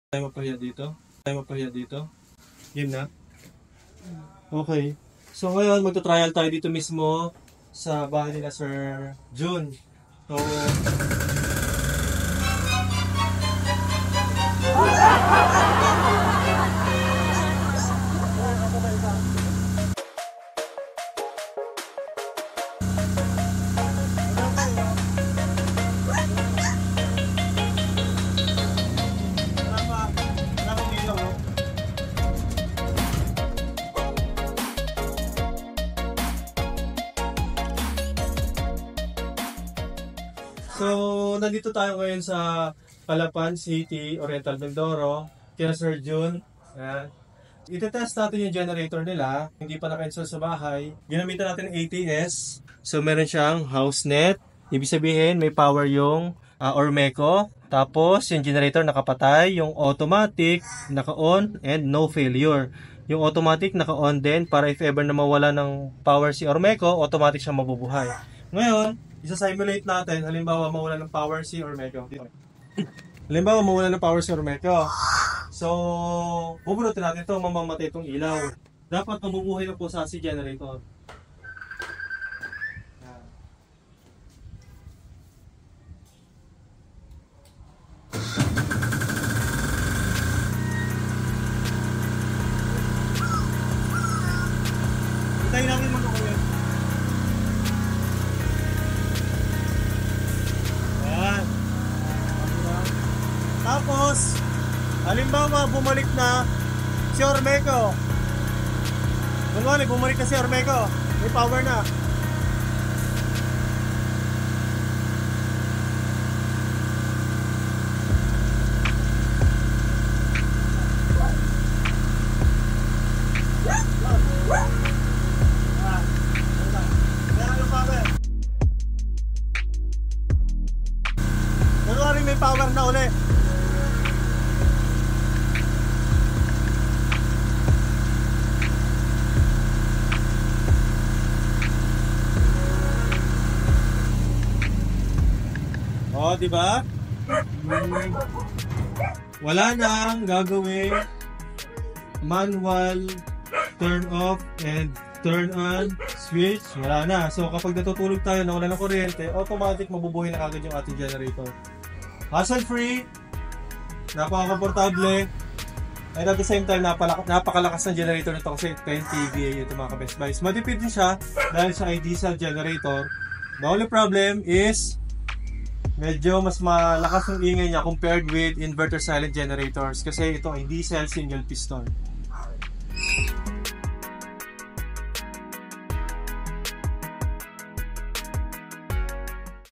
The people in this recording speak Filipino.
Tayo mapahiya dito. Tayo mapahiya dito. Yun na. Okay. So ngayon, magta-trial tayo dito mismo sa bahay nila Sir Jun. So, nandito tayo ngayon sa Palapan City, Oriental Mindoro, kina Sir Jun. Ayan. Ite-test natin yung generator nila. Hindi pa naka-install sa bahay. Ginamitan natin ATS. So, meron siyang house net. Ibig sabihin, may power yung Ormeco. Tapos, yung generator nakapatay. Yung automatic, naka-on and no failure. Yung automatic, naka-on din para if ever na mawala ng power si Ormeco, automatic siya mabubuhay. Ngayon, isa-simulate natin, halimbawa mawala ng power si Ormeco. Halimbawa mawala ng power si Ormeco. So, bubunutin natin ito, mamamatay itong ilaw. Dapat mabubuhay na po sa si generator. Hintayin namin mag-ulit. Tapos, halimbawa bumalik na si Ormeco. Kunwari, bumalik na si Ormeco. May power na. Kunwari, may power na ulit. Oh, di ba? Wala nang gagawin manual turn off and turn on switch. Wala na. So kapag natutulog tayo na wala ng kuryente, automatic mabubuhay na agad yung ating generator. Hassle free, napaka-komportable, and at the same time napakalakas ng generator nito kasi 10 kVA ito mga ka-Best Buys. Matipid din siya dahil sa diesel generator. The only problem is medyo mas malakas ang ingay niya compared with inverter silent generators kasi ito ay diesel single piston.